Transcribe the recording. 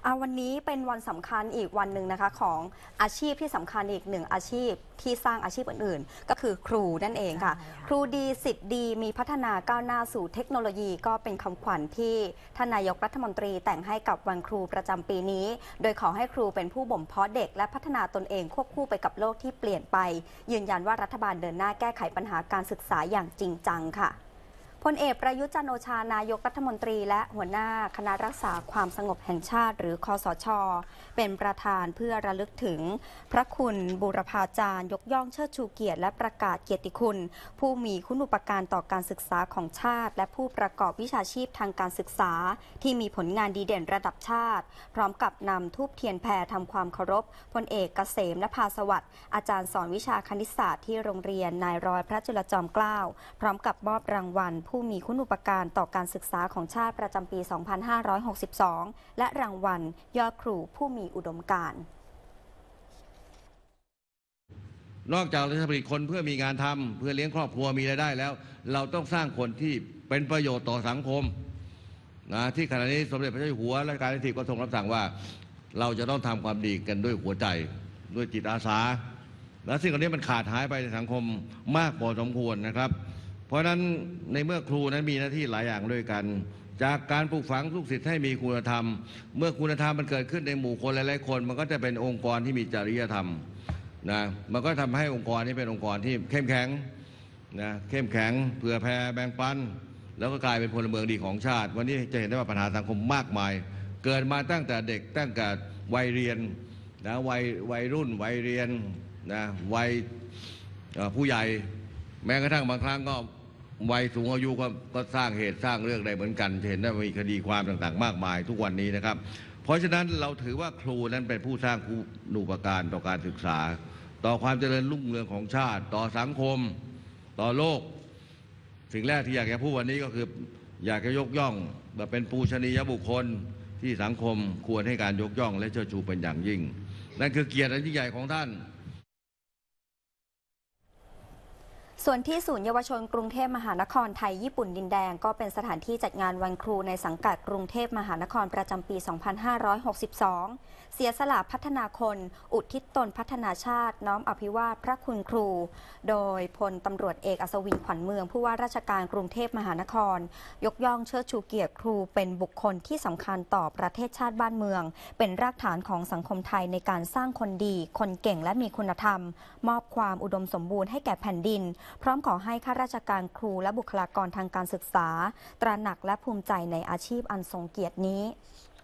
วันนี้เป็นวันสำคัญอีกวันหนึ่งนะคะของอาชีพที่สำคัญอีกหนึ่งอาชีพที่สร้างอาชีพอื่นๆก็คือครูนั่นเองค่ะครูดีศิษย์ดีมีพัฒนาก้าวหน้าสู่เทคโนโลยีก็เป็นคำขวัญที่ท่านนายกรัฐมนตรีแต่งให้กับวันครูประจำปีนี้โดยขอให้ครูเป็นผู้บ่มเพาะเด็กและพัฒนาตนเองควบคู่ไปกับโลกที่เปลี่ยนไปยืนยันว่ารัฐบาลเดินหน้าแก้ไขปัญหาการศึกษาอย่างจริงจังค่ะพลเอกประยุทธ์จันทร์โอชานายกรัฐมนตรีและหัวหน้าคณะรักษาความสงบแห่งชาติหรือคสช.เป็นประธานเพื่อระลึกถึงพระคุณบูรพาจารย์ยกย่องเชิดชูเกียรติและประกาศเกียรติคุณผู้มีคุณูปการต่อการศึกษาของชาติและผู้ประกอบวิชาชีพทางการศึกษาที่มีผลงานดีเด่นระดับชาติพร้อมกับนำธูปเทียนแพรทำความเคารพพลเอกเกษมนภาสวัสดิ์อาจารย์สอนวิชาคณิตศาสตร์ที่โรงเรียนนายร้อยพระจุลจอมเกล้าพร้อมกับมอบรางวัลผู้มีคุณูปการต่อการศึกษาของชาติประจำปี 2562 และรางวัลยอดครูผู้มีอุดมการณ์นอกจากเราจะผลิตคนเพื่อมีงานทำเพื่อเลี้ยงครอบครัวมีรายได้แล้วเราต้องสร้างคนที่เป็นประโยชน์ต่อสังคมนะที่ขณะนี้สมเด็จพระเจ้าอยู่หัวรัชกาลที่ 10ก็ทรงรับสั่งว่าเราจะต้องทำความดีกันด้วยหัวใจด้วยจิตอาสาและสิ่งเหล่านี้มันขาดหายไปในสังคมมากพอสมควรนะครับเพราะฉะนั้นในเมื่อครูนั้นมีหน้าที่หลายอย่างด้วยกันจากการปลูกฝังลูกศิษย์ให้มีคุณธรรมเมื่อคุณธรรมมันเกิดขึ้นในหมู่คนหลายๆคนมันก็จะเป็นองค์กรที่มีจริยธรรมนะมันก็ทำให้องค์กรนี้เป็นองค์กรที่เข้มแข็งนะเข้มแข็งเผื่อแผ่แบ่งปันแล้วก็กลายเป็นพลเมืองดีของชาติวันนี้จะเห็นได้ว่าปัญหาสังคมมากมายเกิดมาตั้งแต่เด็กตั้งแต่วัยเรียนนะวัยรุ่นวัยเรียนนะวัยผู้ใหญ่แม้กระทั่งบางครั้งก็วัยสูงอายุก็สร้างเหตุสร้างเรื่องได้เหมือนกันเห็นได้มีคดีความต่างๆมากมายทุกวันนี้นะครับเพราะฉะนั้นเราถือว่าครูนั้นเป็นผู้สร้างคุณูปการต่อการศึกษาต่อความเจริญรุ่งเรืองของชาติต่อสังคมต่อโลกสิ่งแรกที่อยากจะพูดวันนี้ก็คืออยากจะยกย่องแบบเป็นปูชนียบุคคลที่สังคมควรให้การยกย่องและเชิดชูเป็นอย่างยิ่งนั่นคือเกียรติอันยิ่งใหญ่ของท่านส่วนที่ศูนย์เยาวชนกรุงเทพมหานครไทยญี่ปุ่นดินแดงก็เป็นสถานที่จัดงานวันครูในสังกัดกรุงเทพมหานครประจำปี 2562 เสียสละพัฒนาคนอุทิศตนพัฒนาชาติน้อมอภิวาทพระคุณครูโดยพลตำรวจเอกอัศวินขวัญเมืองผู้ว่าราชการกรุงเทพมหานครยกย่องเชิดชูเกียรติครูเป็นบุคคลที่สำคัญต่อประเทศชาติบ้านเมืองเป็นรากฐานของสังคมไทยในการสร้างคนดีคนเก่งและมีคุณธรรมมอบความอุดมสมบูรณ์ให้แก่แผ่นดินพร้อมขอให้ข้าราชการครูและบุคลากรทางการศึกษาตระหนักและภูมิใจในอาชีพอันทรงเกียรตินี้